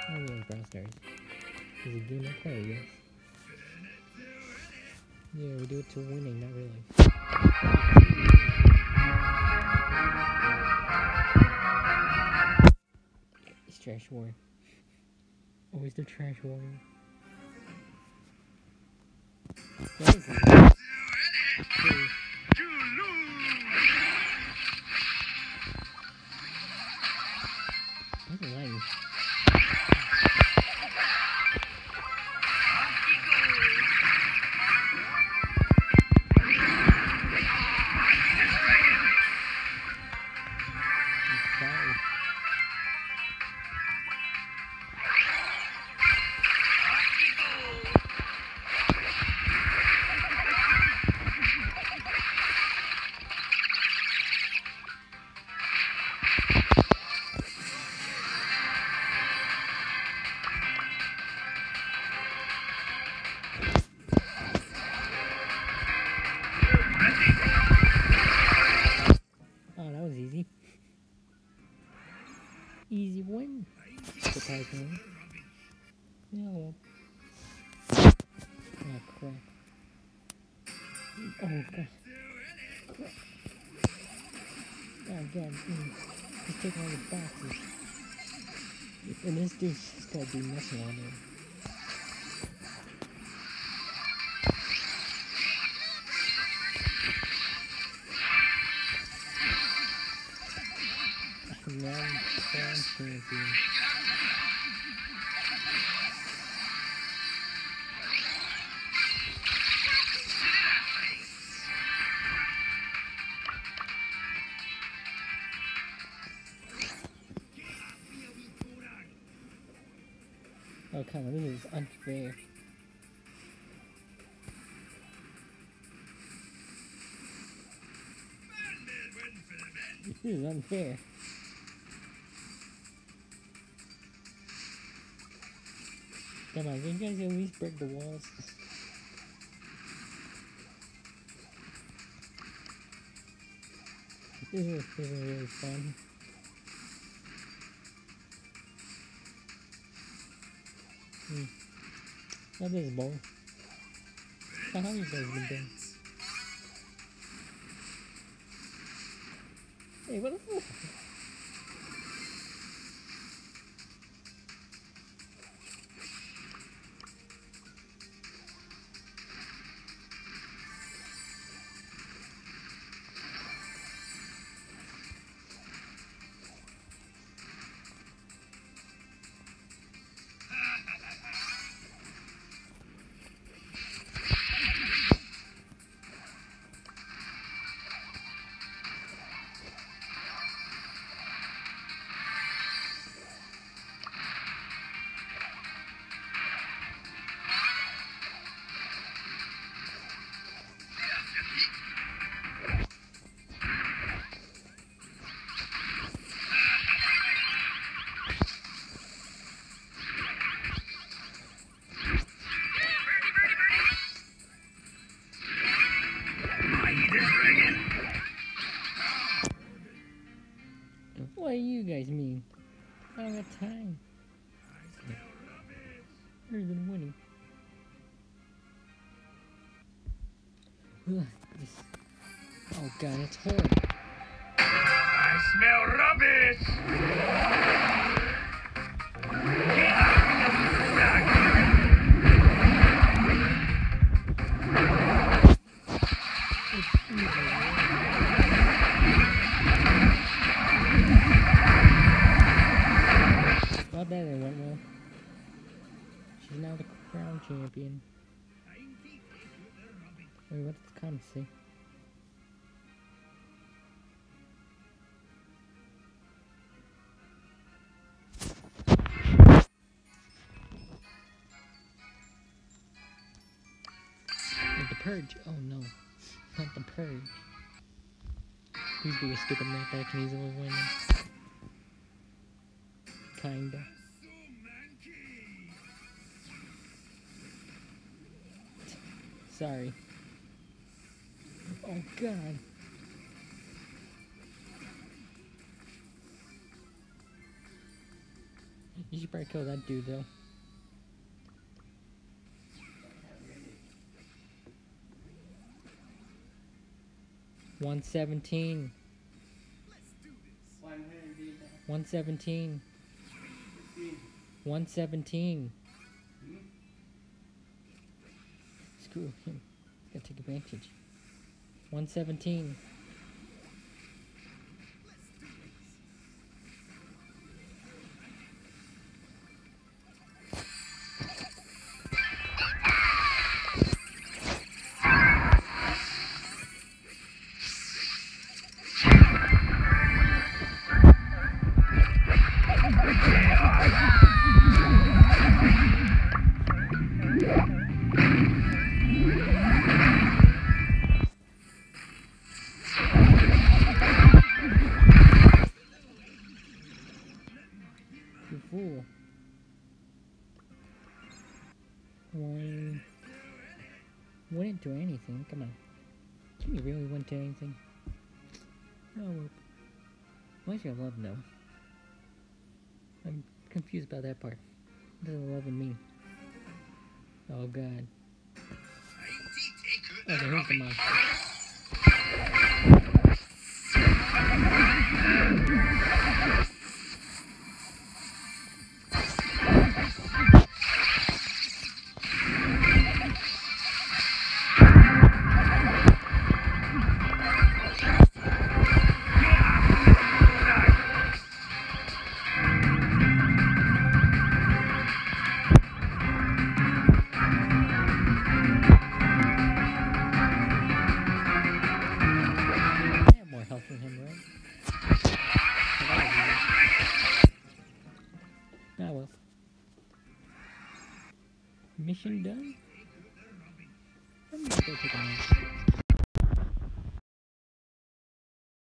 Oh yeah, Brawl Stars. It's a game I play, yes. Yeah, we do it to winning, not really. It's Trash War. Always the Trash War. What is it? What's the line? Oh, that was easy. Easy win. Surprisingly. Yeah, well. Oh, crap. Oh, God. Crap. Oh, God. He's taking all the boxes. And this dude's just gotta be messing on him. Crown champion. Oh, come on, this is unfair. This is unfair. Come on, can you guys at least break the walls? This is really fun. What is ball? How have you guys been doing? Hey, what the fuck? What do you guys mean? I don't got time. Better than winning. Ugh, oh god, it's horrible. I smell rubbish! Not that it went well. She's now the crown champion. Wait, what does the comments say? Like the purge? Oh no. Not the purge. He's being a stupid map that can easily win. Kinda. Sorry. Oh god. You should probably kill that dude, though. $117. 117. 117. Screw him. Gotta take advantage. 117. You fool. Wouldn't do anything. Come on. Can you really wouldn't do anything? Oh, well. Why's your love no? I'm confused about that part. What does love mean? Oh god. Oh, so here's the monster. I have more health than him, right? Ah well. Mission done? I'm gonna go take a nap.